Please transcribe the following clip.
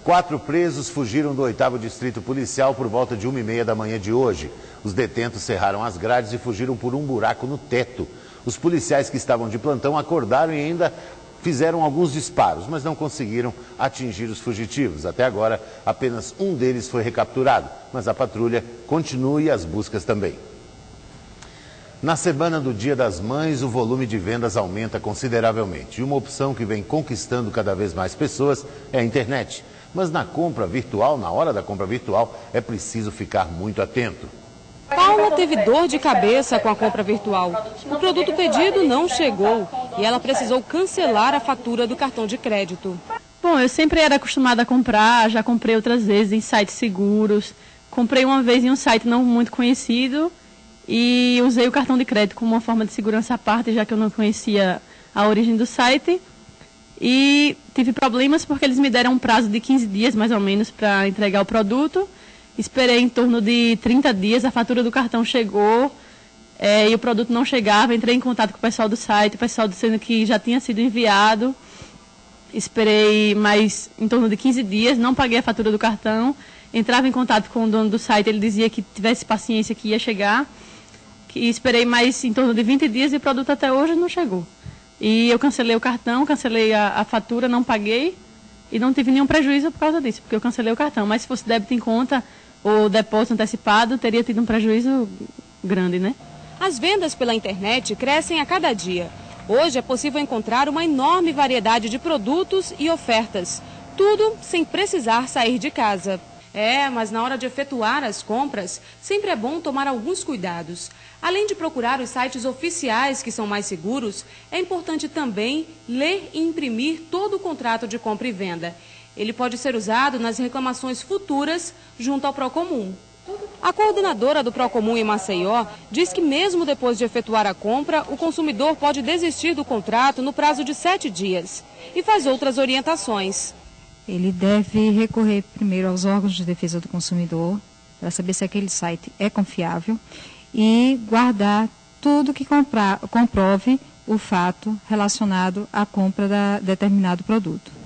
4 presos fugiram do 8º Distrito Policial por volta de 1h30 da manhã de hoje. Os detentos cerraram as grades e fugiram por um buraco no teto. Os policiais que estavam de plantão acordaram e ainda fizeram alguns disparos, mas não conseguiram atingir os fugitivos. Até agora, apenas um deles foi recapturado, mas a patrulha continua e as buscas também. Na semana do Dia das Mães, o volume de vendas aumenta consideravelmente. E uma opção que vem conquistando cada vez mais pessoas é a internet. Mas na compra virtual, na hora da compra virtual, é preciso ficar muito atento. Paula teve dor de cabeça com a compra virtual. O produto pedido não chegou e ela precisou cancelar a fatura do cartão de crédito. Bom, eu sempre era acostumada a comprar, já comprei outras vezes em sites seguros. Comprei uma vez em um site não muito conhecido e usei o cartão de crédito como uma forma de segurança à parte, já que eu não conhecia a origem do site. E tive problemas porque eles me deram um prazo de 15 dias, mais ou menos, para entregar o produto. Esperei em torno de 30 dias, a fatura do cartão chegou e o produto não chegava. Entrei em contato com o pessoal do site, o pessoal dizendo que já tinha sido enviado. Esperei mais em torno de 15 dias, não paguei a fatura do cartão. Entrava em contato com o dono do site, ele dizia que tivesse paciência que ia chegar. E esperei mais em torno de 20 dias e o produto até hoje não chegou. E eu cancelei o cartão, cancelei a fatura, não paguei e não tive nenhum prejuízo por causa disso, porque eu cancelei o cartão. Mas se fosse débito em conta ou depósito antecipado, teria tido um prejuízo grande, né? As vendas pela internet crescem a cada dia. Hoje é possível encontrar uma enorme variedade de produtos e ofertas. Tudo sem precisar sair de casa. Mas na hora de efetuar as compras, sempre é bom tomar alguns cuidados. Além de procurar os sites oficiais que são mais seguros, é importante também ler e imprimir todo o contrato de compra e venda. Ele pode ser usado nas reclamações futuras junto ao Procomum. A coordenadora do Procomum em Maceió diz que mesmo depois de efetuar a compra, o consumidor pode desistir do contrato no prazo de 7 dias e faz outras orientações. Ele deve recorrer primeiro aos órgãos de defesa do consumidor para saber se aquele site é confiável e guardar tudo que comprove o fato relacionado à compra de determinado produto.